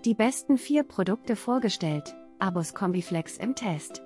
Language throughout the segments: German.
Die besten 4 Produkte vorgestellt, ABUS Combiflex im Test.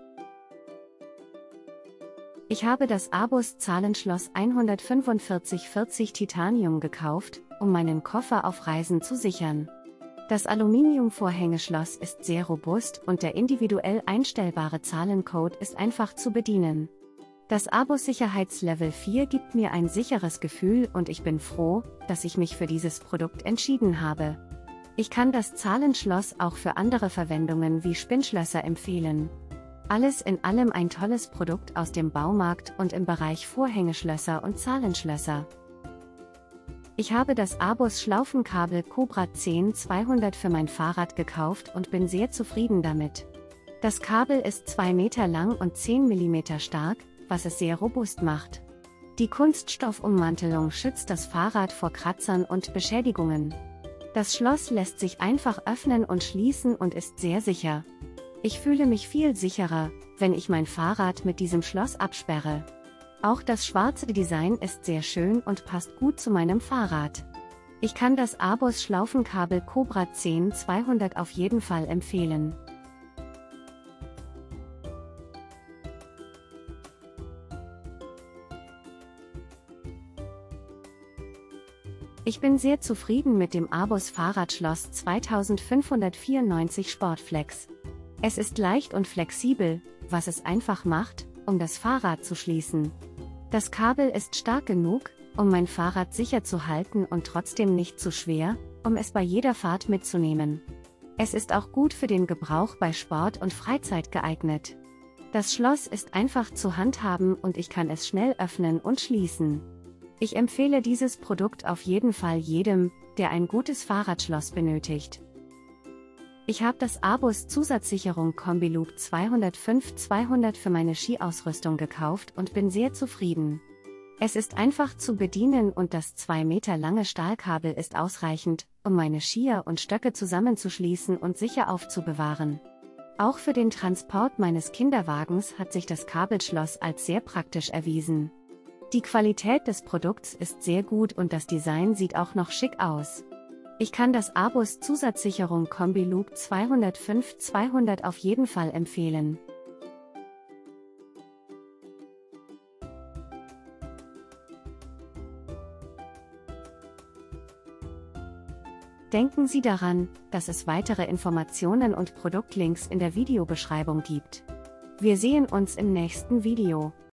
Ich habe das ABUS Zahlenschloss 14540 Titanium gekauft, um meinen Koffer auf Reisen zu sichern. Das Aluminium-Vorhängeschloss ist sehr robust und der individuell einstellbare Zahlencode ist einfach zu bedienen. Das ABUS Sicherheitslevel 4 gibt mir ein sicheres Gefühl und ich bin froh, dass ich mich für dieses Produkt entschieden habe. Ich kann das Zahlenschloss auch für andere Verwendungen wie Spinnschlösser empfehlen. Alles in allem ein tolles Produkt aus dem Baumarkt und im Bereich Vorhängeschlösser und Zahlenschlösser. Ich habe das ABUS Schlaufenkabel Cobra 10 200 für mein Fahrrad gekauft und bin sehr zufrieden damit. Das Kabel ist 2 Meter lang und 10 mm stark, was es sehr robust macht. Die Kunststoffummantelung schützt das Fahrrad vor Kratzern und Beschädigungen. Das Schloss lässt sich einfach öffnen und schließen und ist sehr sicher. Ich fühle mich viel sicherer, wenn ich mein Fahrrad mit diesem Schloss absperre. Auch das schwarze Design ist sehr schön und passt gut zu meinem Fahrrad. Ich kann das ABUS Schlaufenkabel Cobra 10 200 auf jeden Fall empfehlen. Ich bin sehr zufrieden mit dem ABUS Fahrradschloss 2594 Sportflex. Es ist leicht und flexibel, was es einfach macht, um das Fahrrad zu schließen. Das Kabel ist stark genug, um mein Fahrrad sicher zu halten und trotzdem nicht zu schwer, um es bei jeder Fahrt mitzunehmen. Es ist auch gut für den Gebrauch bei Sport und Freizeit geeignet. Das Schloss ist einfach zu handhaben und ich kann es schnell öffnen und schließen. Ich empfehle dieses Produkt auf jeden Fall jedem, der ein gutes Fahrradschloss benötigt. Ich habe das ABUS Zusatzsicherung Combi-Loop 205-200 für meine Skiausrüstung gekauft und bin sehr zufrieden. Es ist einfach zu bedienen und das 2 Meter lange Stahlkabel ist ausreichend, um meine Skier und Stöcke zusammenzuschließen und sicher aufzubewahren. Auch für den Transport meines Kinderwagens hat sich das Kabelschloss als sehr praktisch erwiesen. Die Qualität des Produkts ist sehr gut und das Design sieht auch noch schick aus. Ich kann das ABUS Zusatzsicherung Combi-Loop 205-200 auf jeden Fall empfehlen. Denken Sie daran, dass es weitere Informationen und Produktlinks in der Videobeschreibung gibt. Wir sehen uns im nächsten Video.